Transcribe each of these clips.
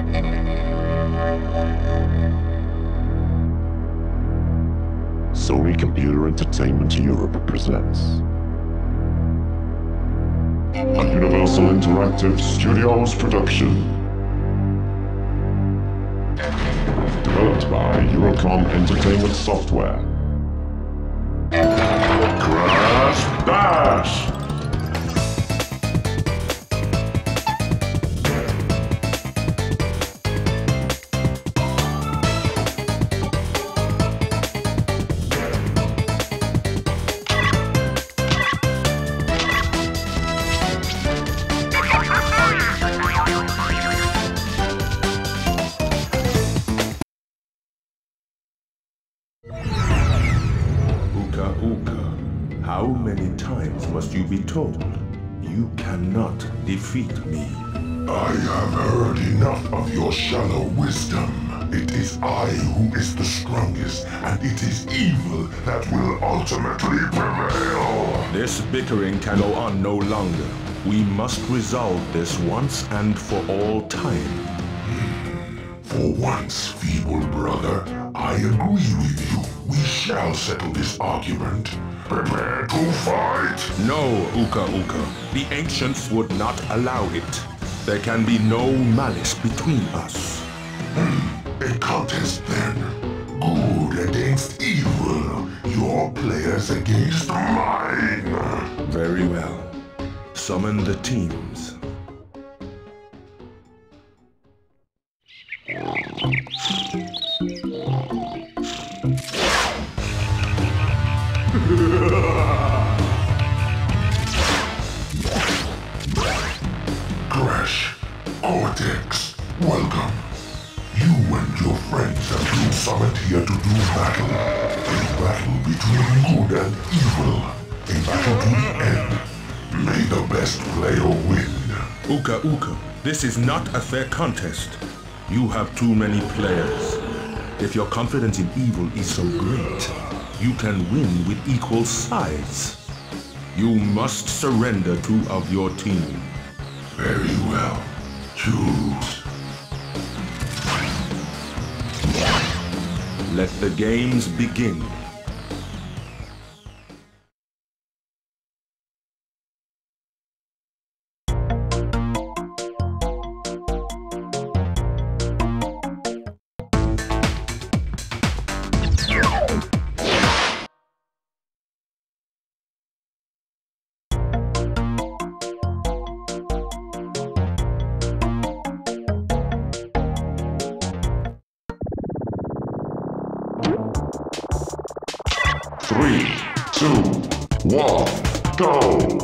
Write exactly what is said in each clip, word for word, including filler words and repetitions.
Sony Computer Entertainment Europe presents a Universal Interactive Studios production. Developed by Eurocom Entertainment Software. Crash Bash! How many times must you be told you cannot defeat me? I have heard enough of your shallow wisdom. It is I who is the strongest, and it is evil that will ultimately prevail. This bickering can go on no longer. We must resolve this once and for all time. Hmm. For once, feeble brother, I agree with you. We shall settle this argument. Prepare to fight! No, Uka Uka. The ancients would not allow it. There can be no malice between us. Hmm. A contest then. Good against evil. Your players against mine. Very well. Summon the teams. Crash, Cortex, welcome. You and your friends have been summoned here to do battle. A battle between good and evil. A battle to the end. May the best player win. Uka Uka, this is not a fair contest. You have too many players. If your confidence in evil is so great, you can win with equal sides. You must surrender two of your team. Very well. Choose. Let the games begin. Three, two, one, go!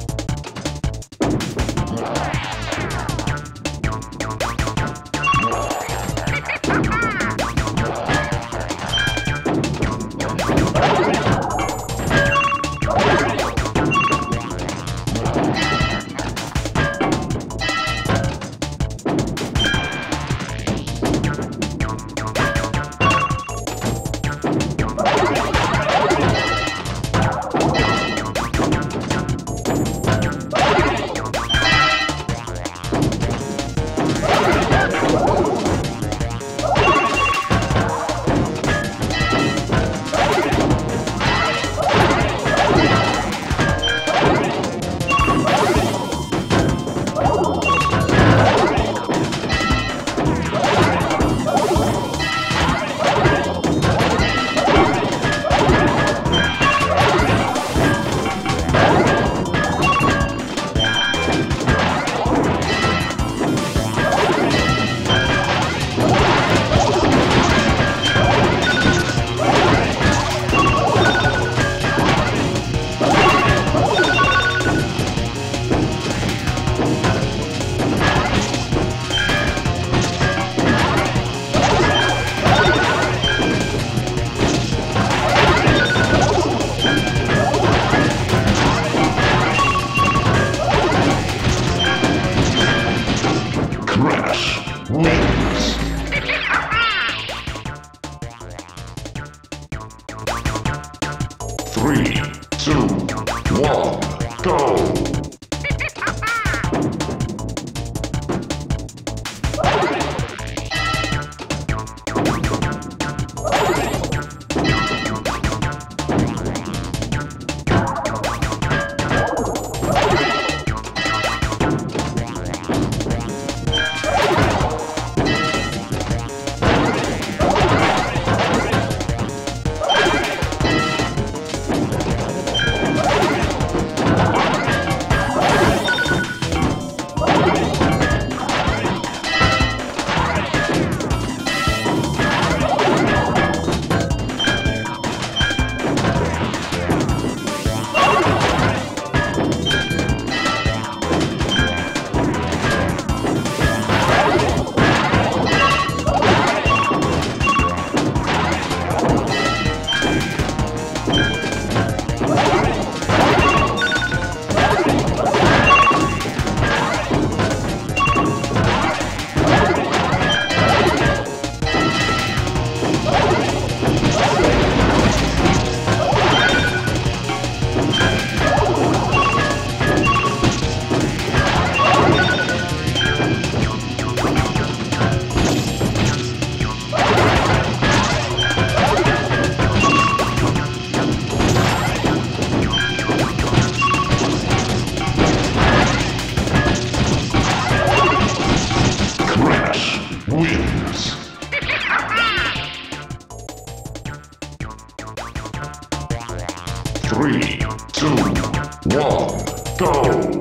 Three, two, one, go! Three, two, one, go!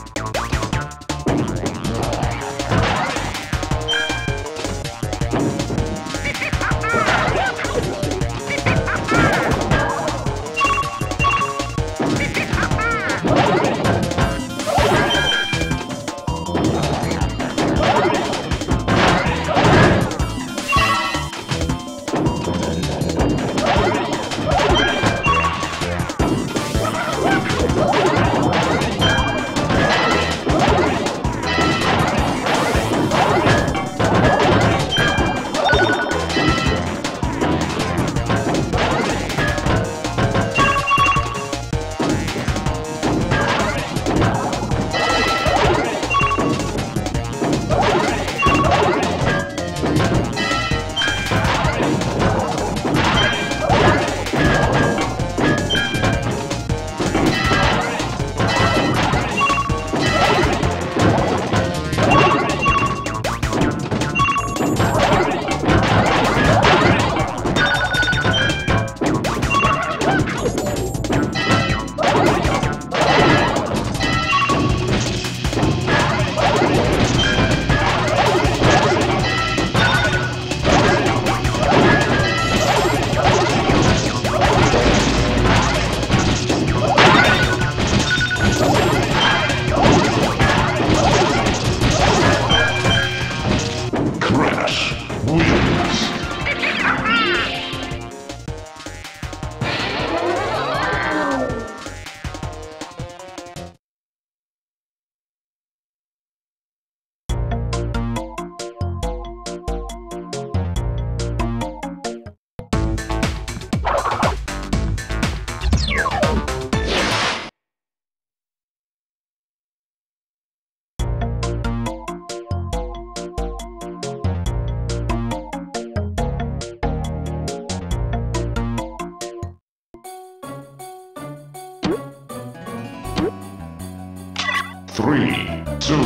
Three, two,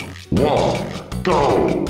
one, go!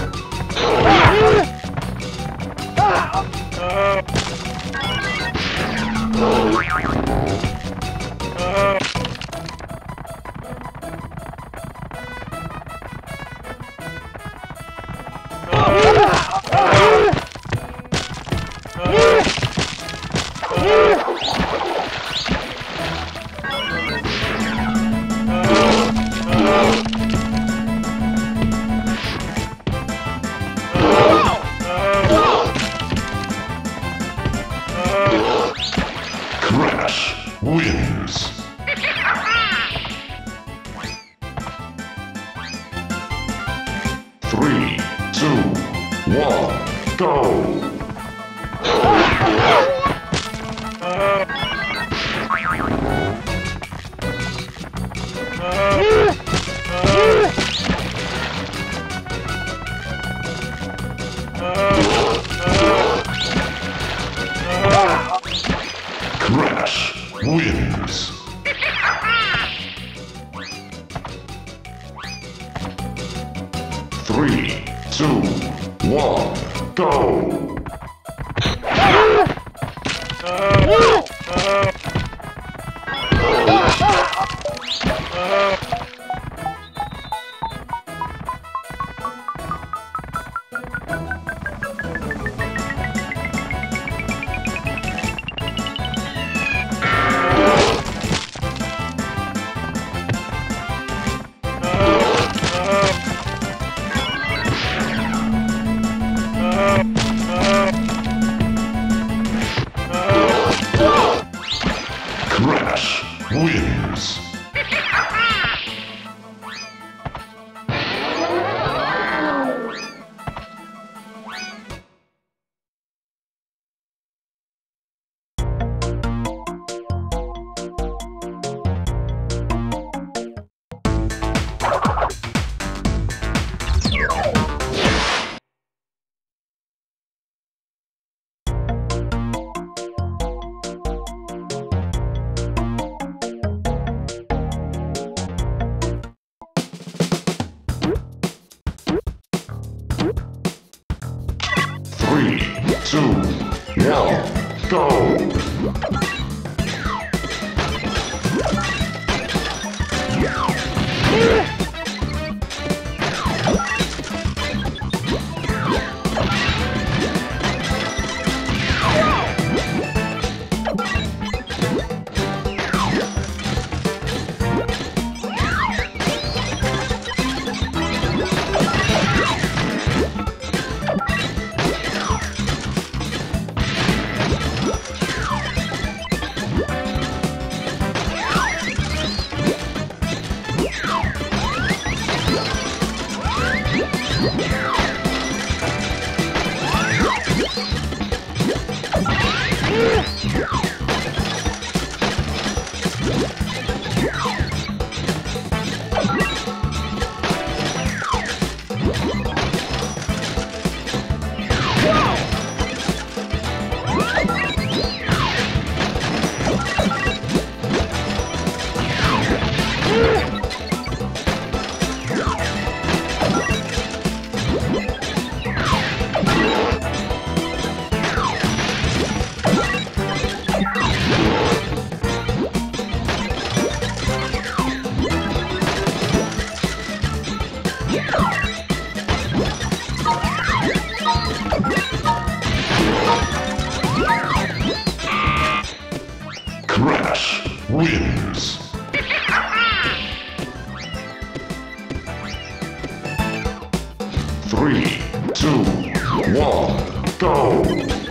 Crash wins. Three, two, one, go! Crash wins. Three, two, one, go! Crash wins. Three, two, one, go! Crash wins. Three, two, one, go!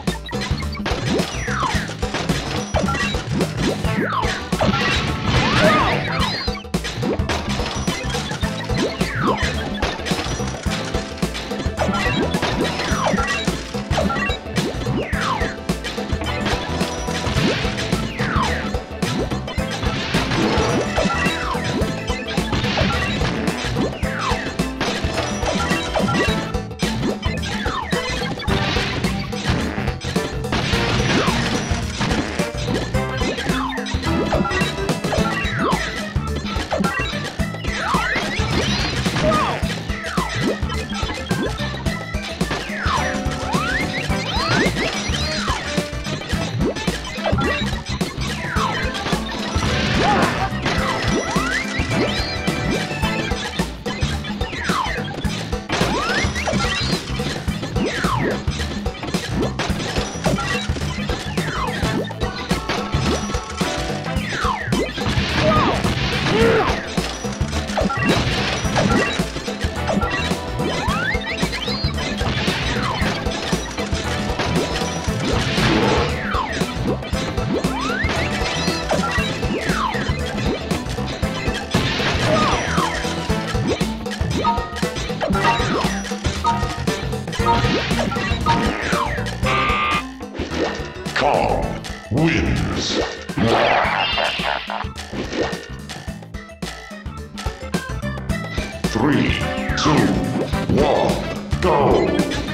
Kong wins. Three, two, one, go!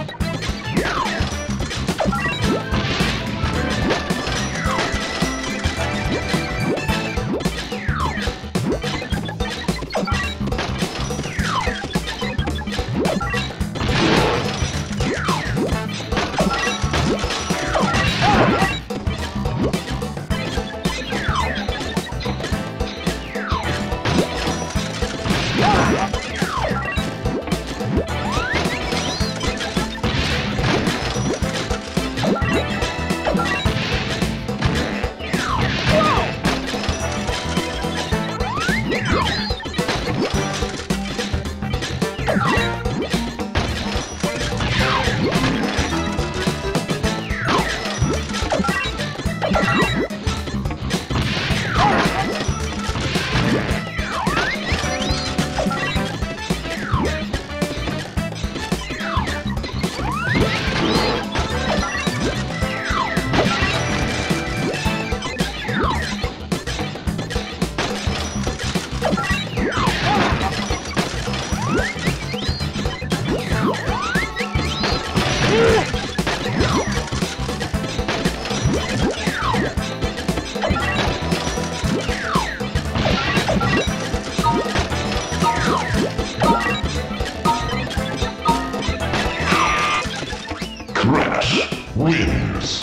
Crash wins.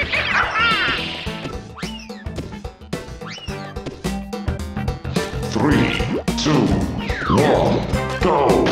Three, two, one, go!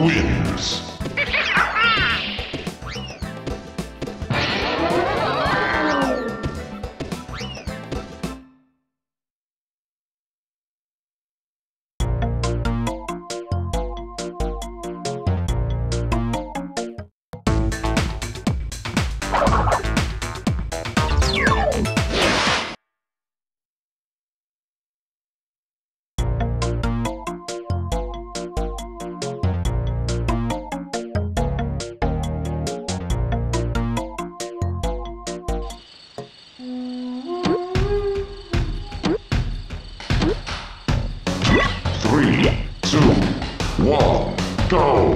wins. Three, two, one, go!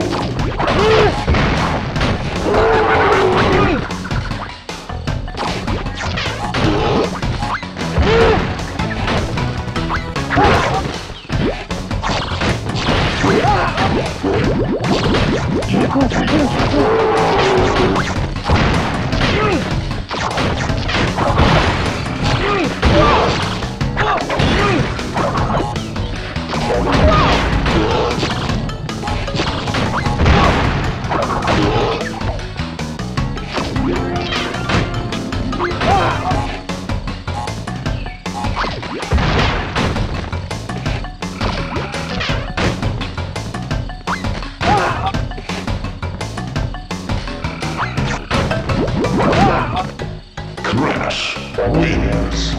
Crash wins.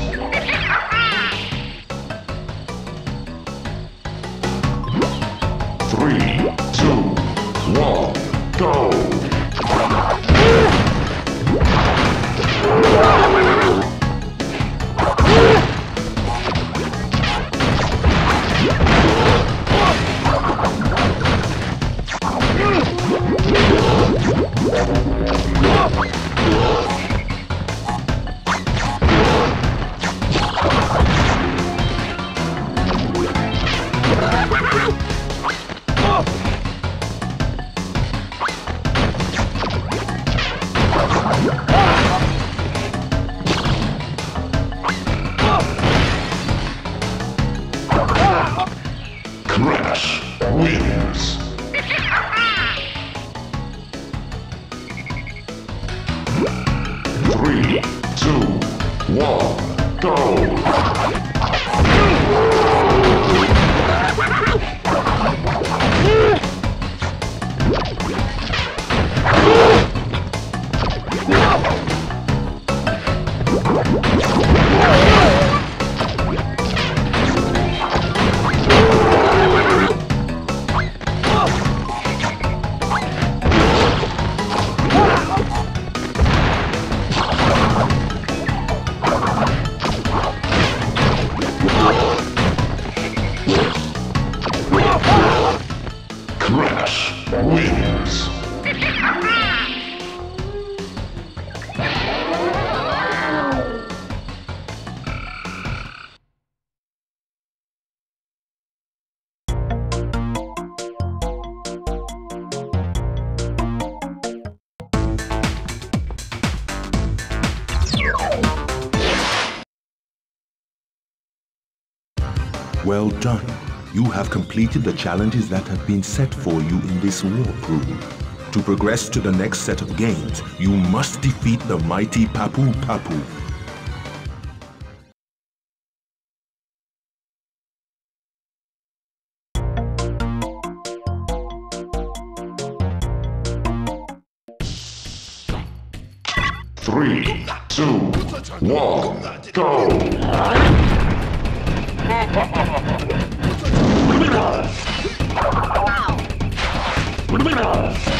Three, two, one, go! Crash wins. Three, two, one, go! Crash wins. Well done. You have completed the challenges that have been set for you in this warp room. To progress to the next set of games, you must defeat the mighty Papu Papu. Three, two, one, go! Wow.